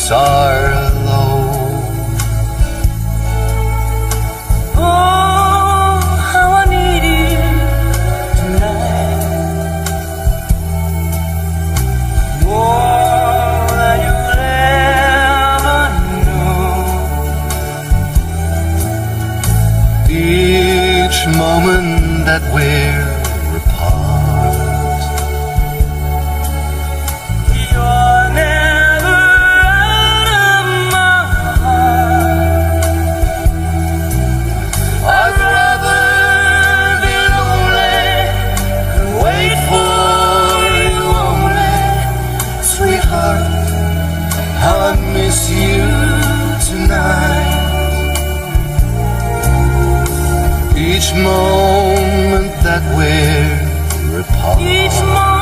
are alone. Oh, how I need you tonight, more than you'll ever know. Each moment that we're apart, you're never out of my heart. I'd rather be lonely and wait for you only. Sweetheart, how I miss you tonight. Each moment that we're apart, Each moment